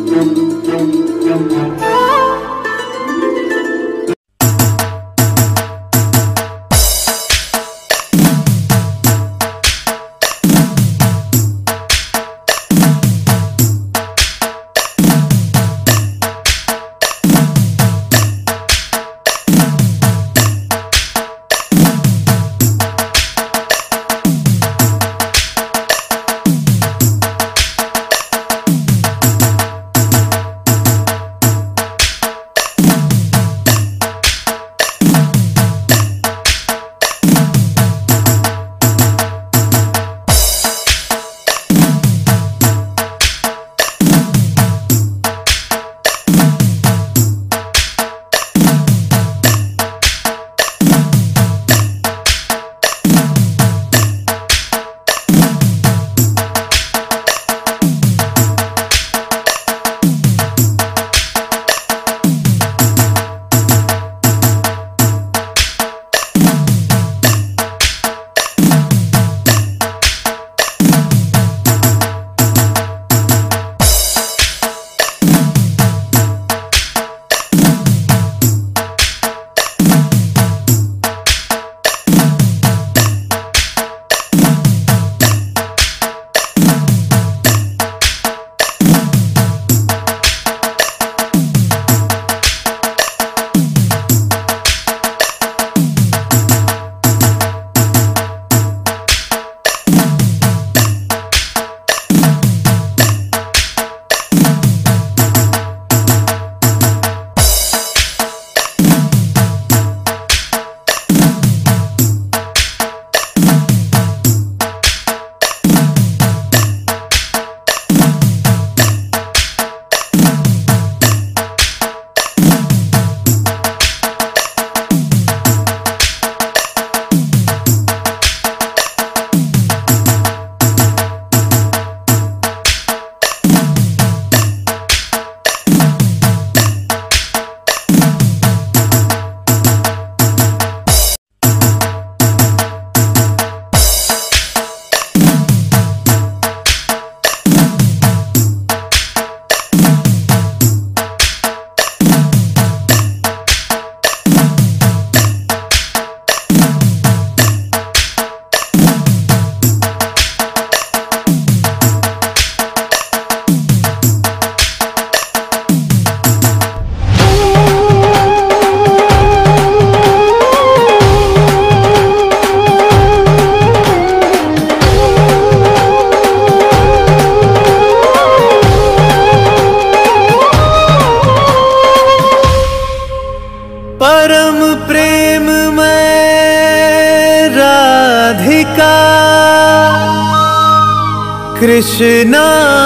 कृष्णा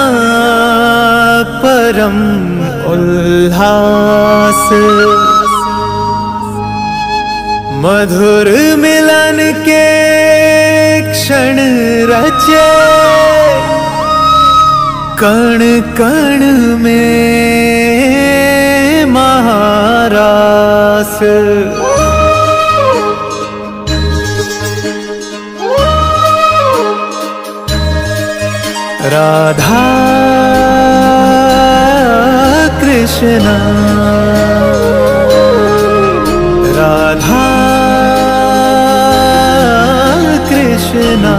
परम उल्लास, मधुर मिलन के क्षण रचे, कण कण में महारास। राधा कृष्णा, राधा कृष्णा।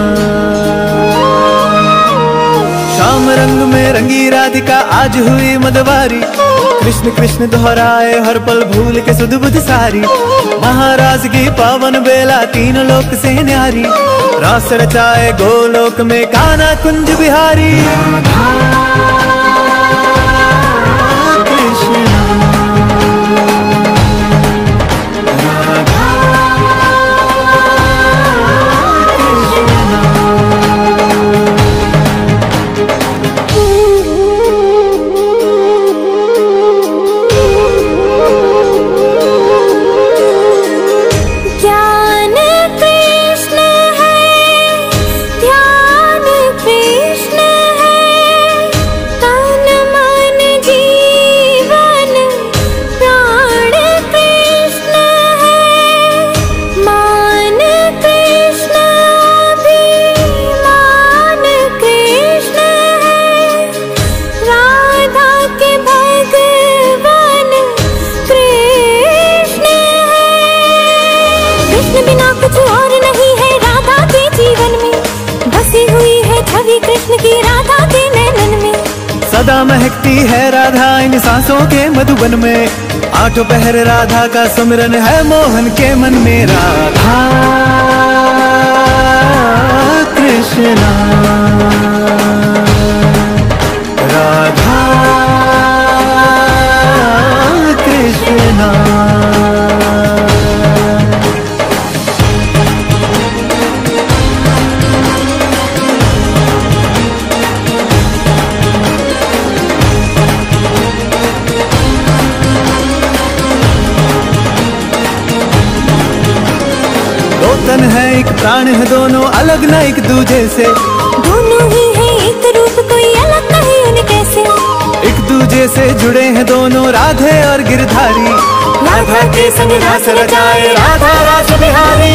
श्याम रंग में रंगी राधिका आज हुई मदवारी, कृष्ण कृष्ण दोहराए हर पल भूल के सुध बुध सारी। महाराज की पावन बेला तीन लोक से न्यारी, रास रचाए गोलोक में कान्हा कुंज बिहारी। ध्यान कृष्ण है, सदा महकती है राधा इन सांसों के मधुबन में। आठों पहर राधा का सुमिरन है मोहन के मन में। राधा कृष्णा राधा कृष्णा। तन है एक प्राण है दोनों अलग न एक दूजे से। दोनों ही है एक रूप कोई अलग नहीं उन्हें कैसे। एक दूजे से जुड़े हैं दोनों राधे और गिरधारी। राधा के संग रास रचाए राधा रास बिहारी।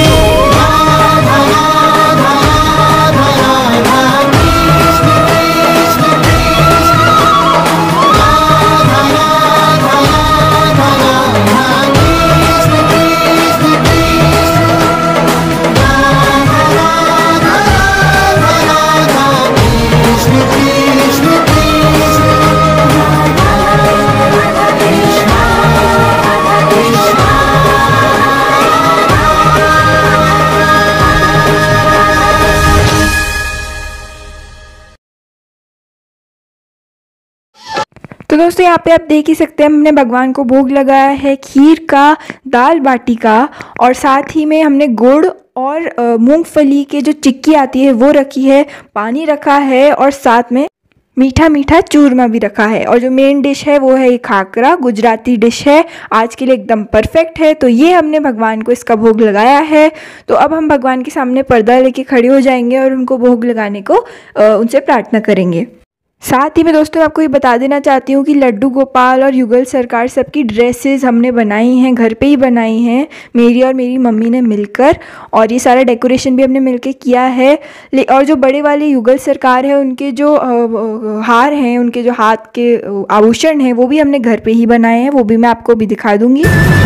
तो दोस्तों यहाँ पे आप देख ही सकते हैं हमने भगवान को भोग लगाया है खीर का, दाल बाटी का, और साथ ही में हमने गुड़ और मूंगफली के जो चिक्की आती है वो रखी है, पानी रखा है और साथ में मीठा मीठा चूरमा भी रखा है। और जो मेन डिश है वो है खाकरा, गुजराती डिश है, आज के लिए एकदम परफेक्ट है। तो ये हमने भगवान को इसका भोग लगाया है। तो अब हम भगवान के सामने पर्दा लेके खड़े हो जाएंगे और उनको भोग लगाने को उनसे प्रार्थना करेंगे। साथ ही मैं दोस्तों आपको ये बता देना चाहती हूँ कि लड्डू गोपाल और युगल सरकार सबकी ड्रेसेस हमने बनाई हैं, घर पे ही बनाई हैं, मेरी और मेरी मम्मी ने मिलकर। और ये सारा डेकोरेशन भी हमने मिलके किया है। और जो बड़े वाले युगल सरकार है उनके जो हार हैं, उनके जो हाथ के आभूषण हैं वो भी हमने घर पे ही बनाए हैं, वो भी मैं आपको भी दिखा दूँगी।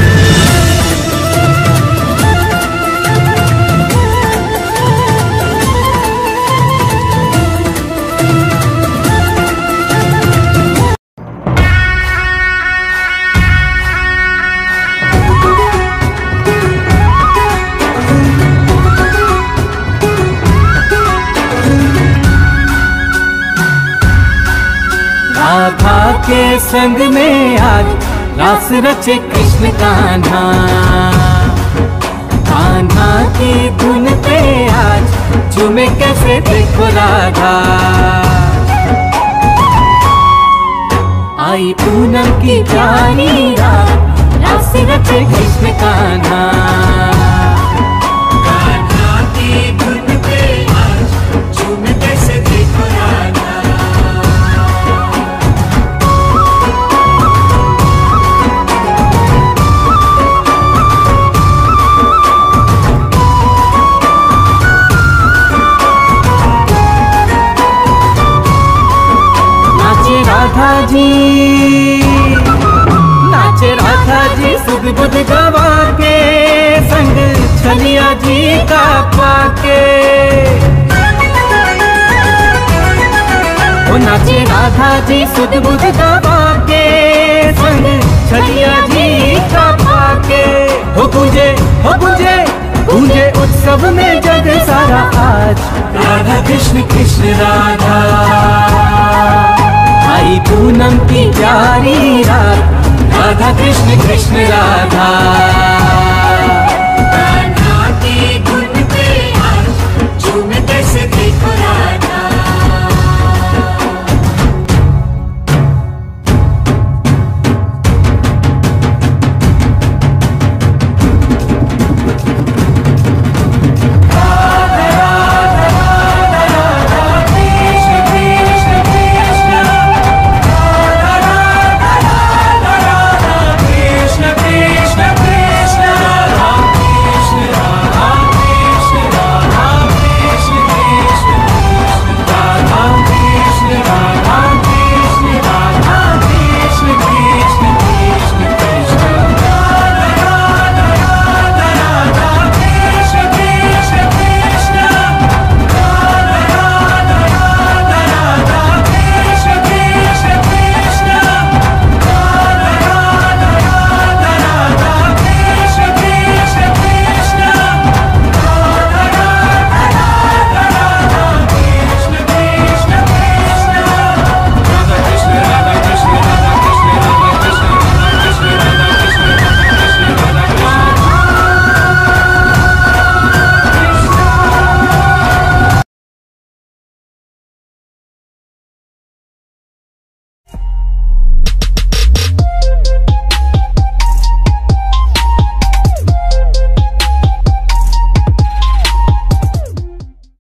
राधा के संग में आज रास रचे कृष्ण कान्हा। कान्हा की धुन पे आज झूमे कैसे देखो राधा। आई पूनम की प्यारी रात रास रचे कृष्ण कान्हा। कान्हा की धुन पे आज झूमे कैसे देखो राधा। राधा जी नाचे, राधा जी सुध बुध गवा के संग छलिया जी का पाके। वो नाचे राधा जी सुध बुध गवा के संग छलिया जी का पाके। हो गूंजे गूंजे उत्सव में जग सारा आज। राधा कृष्ण कृष्ण राधा। आई पूनम की प्यारी रात राधा कृष्ण कृष्ण राधा।